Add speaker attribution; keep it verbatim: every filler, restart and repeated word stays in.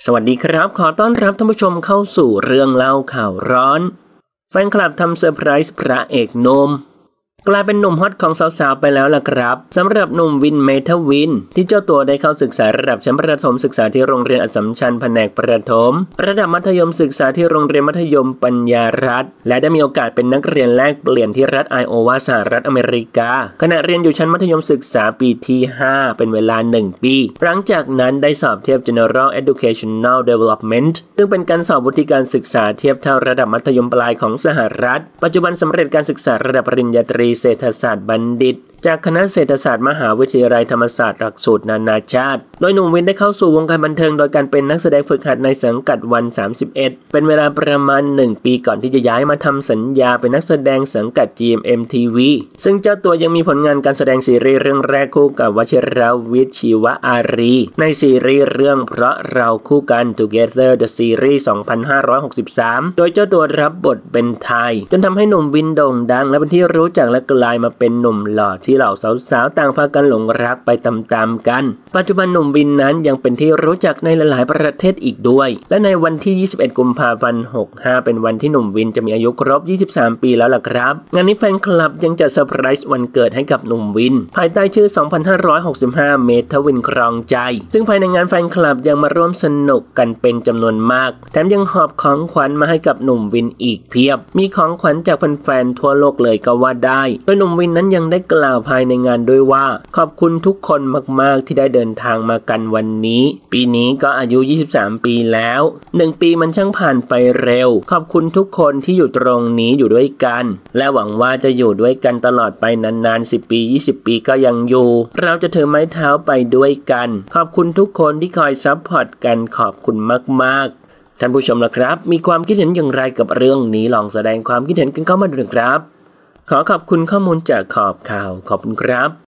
Speaker 1: สวัสดีครับขอต้อนรับท่านผู้ชมเข้าสู่เรื่องเล่าข่าวร้อนแฟนคลับทำเซอร์ไพรส์พระเอกหนุ่มกลายเป็นหนุ่มฮอตของสาวๆไปแล้วล่ะครับสำหรับหนุ่มวินเมทัลวินที่เจ้าตัวได้เข้าศึกษาระดับชั้นประถมศึกษาที่โรงเรียนอัสสัมชัญแผนกประถมระดับมัธยมศึกษาที่โรงเรียนมัธยมปัญญารัฐและได้มีโอกาสเป็นนักเรียนแลกเปลี่ยนที่รัฐไอโอวาสหรัฐอเมริกาขณะเรียนอยู่ชั้นมัธยมศึกษาปีที่ห้าเป็นเวลาหนึ่งปีหลังจากนั้นได้สอบเทียบ General Educational Development ซึ่งเป็นการสอบวุฒิการศึกษาเทียบเท่าระดับมัธยมปลายของสหรัฐปัจจุบันสำเร็จการศึกษาระดับปริญญาตรีเศรษฐศาสตร์บัณฑิตจากคณะเศรษฐศาสตร์มหาวิทยาลัยธรรมศาสตร์หลักสูตรนานาชาติโดยหนุ่มวินได้เข้าสู่วงการบันเทิงโดยการเป็นนักแสดงฝึกหัดในสังกัดวันสามสิบเอ็ดเป็นเวลาประมาณหนึ่งปีก่อนที่จะย้ายมาทำสัญญาเป็นนักแสดงสังกัด จี เอ็ม เอ็ม ที วี ซึ่งเจ้าตัวยังมีผลงานการแสดงซีรีส์เรื่องแรกคู่กับวชิรวิทย์ชีวอารีในซีรีส์เรื่องเพราะเราคู่กัน Together the Series สองพันห้าร้อยหกสิบสามโดยเจ้าตัวรับบทเป็นไทยจนทำให้หนุ่มวินโด่งดังและเป็นที่รู้จักและกลายมาเป็นหนุ่มหล่อที่เหล่าสาวๆต่างพากันหลงรักไปตามๆกันปัจจุบันหนุ่มวินนั้นยังเป็นที่รู้จักในหลายๆประเทศอีกด้วยและในวันที่ยี่สิบเอ็ดกุมภาพันธ์หกสิบห้าเป็นวันที่หนุ่มวินจะมีอายุครบยี่สิบสามปีแล้วล่ะครับงานนี้แฟนคลับยังจัดเซอร์ไพรส์วันเกิดให้กับหนุ่มวินภายใต้ชื่อ สองพันห้าร้อยหกสิบห้า เมทวินครองใจซึ่งภายในงานแฟนคลับยังมาร่วมสนุกกันเป็นจำนวนมากแถมยังหอบของขวัญมาให้กับหนุ่มวินอีกเพียบมีของขวัญจากแฟนๆทั่วโลกเลยก็ว่าได้โดยหนุ่มวินนั้นยังได้กล่าวภายในงานด้วยว่าขอบคุณทุกคนมากๆที่ได้เดินทางมากันวันนี้ปีนี้ก็อายุยี่สิบสามปีแล้วหนึ่งปีมันช่างผ่านไปเร็วขอบคุณทุกคนที่อยู่ตรงนี้อยู่ด้วยกันและหวังว่าจะอยู่ด้วยกันตลอดไปนานๆสิบปียี่สิบปีก็ยังอยู่เราจะถือไม้เท้าไปด้วยกันขอบคุณทุกคนที่คอยซัพพอร์ตกันขอบคุณมากๆท่านผู้ชมล่ะครับมีความคิดเห็นอย่างไรกับเรื่องนี้ลองแสดงความคิดเห็นกันเข้ามาดูครับขอขอบคุณข้อมูลจากขอบข่าวขอบคุณครับ